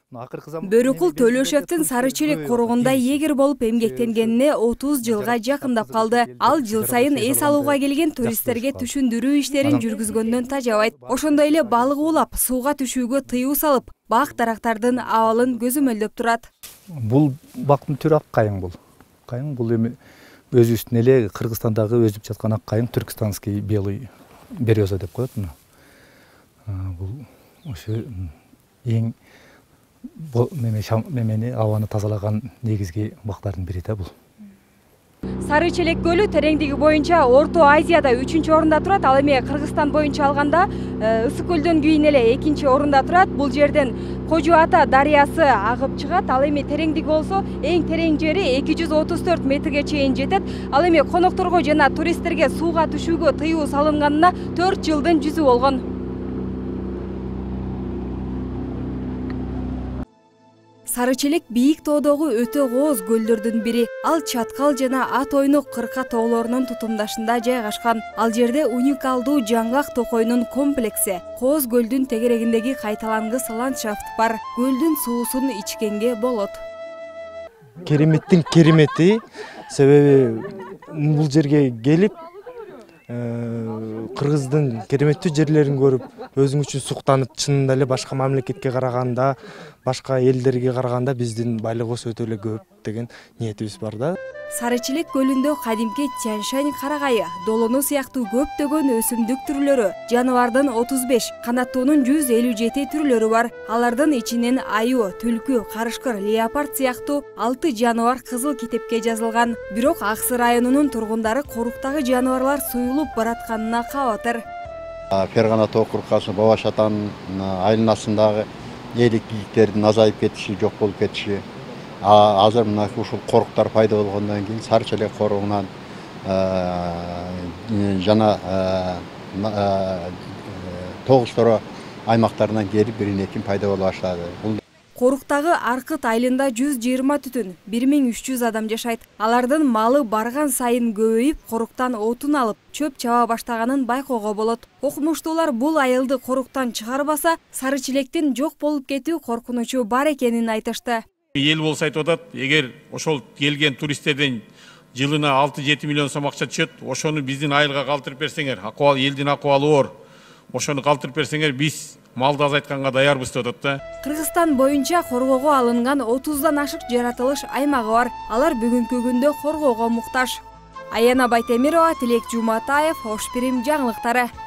Бөрүкул Төлөшевдин Сары Челек коругунда егер болуп эмгектенгенине 30 жылга жакындап калды. Ал жыл сайын эс алууга келген туристтерге түшүндүрүү иштерин жүргүзгөндөн тажабайт. Ошондой эле балык улап, сууга түшүүгө тыюу салып, бак дарактардын абалын көзөмөлдөп турат. Бул бактын түрү ак кайың бул. Кайың бул эми өзүбүздүн эле Кыргызстандагы өсүп жаткан ак кайың, түркистанский белый береза деп коет муну. Бул ошо эң мемени абаны тазалаган негизги бактардын бири да бул. Сары Челек көлү тереңдиги боюнча Орто Азияда 3-орунда турат. Ал эми Кыргызстан боюнча алганда Ысык көлдөн кийин эле 2-орунда турат. Бул жерден Кожо Ата дарыясы агып чыгат. Ал эми тереңдиги болсо эң терең жери 234 метрге чейин жетет. Ал эми конокторго жана туристтерге сууга түшүүгө тыюу салынганына 4 жылдын жүзү болгон. Сары Челек бийик тоодогу өтө кооз көлдөрдүн бири. Ал Чаткал жана Ат Ойнок кырка тоолорунун тутумдашында жайгашкан. Ал жерде уникалдуу жаңгак токойнун комплекси, Кооз көлдүн тегерегиндеги кайталангыс ландшафт бар. Көлдүн суусун ичкенге болот. Кереметтин керемети, себеби бул жерге келип Кыргыздын кереметтүү жерлерин көрүп, өзүң үчүн суктанып, чынында эле башка мамлекетке караганда, башка элдерге караганда биздин байлыгыбыз өтө эле көп деген ниетибиз бар да. Сары Челек көлүндө кадимки Тянь-Шань карагайы, долону сыяктуу көптөгөн өсүмдүк түрлөрү, жаныбардын 35, канаттуунун 157 түрлөрү бар. Алардын ичинен аю, түлкү, карышкыр, леопард сыяктуу 6 жаныбар кызыл китепке жазылган. Бирок Аксы районунун тургундары коруктагы жаныбарлар суюлуп баратканына кабатыр. Фергана тоо куркасы Баба Шатанын айланасындагы ээлик-ийгиктердин азайып кетиши, жок болуп кетиши. Азыр мына ушул коруктар пайда болгондон кийин Сары Челек коругунан жана Тогуз-Торо аймактарынан келип бирин-экин пайда боло баштады. Коруктагы Аркыт айылында 120 түтүн, 1300 адам жашайт. Алардын малы барган сайын көбөйүп, коруктан отун алып, чөп чаба баштаганын байкоого болот. Окумуштуулар бул айылды коруктан чыгарбаса, Сары Челектин жок болуп кетүү коркунучу бар экенин айтышты. Ел болса айтып атат, эгер ошол келген туристтерден жылына 6-7 миллион сом акча түшөт, ошону биздин айылга калтырып берсеңер, акыбал элдин акыбалы оор. Ошону калтырып берсеңер, биз малды азайтканга даярбыз деп атат да. Кыргызстан боюнча коргоого алынган 30дан ашык жаратылыш аймагы бар. Алар бүгүнкү күндө коргоого муктаж. Аяна Байтемирова, Тилек Жуматаев, Ош Пирим жаңылыктары.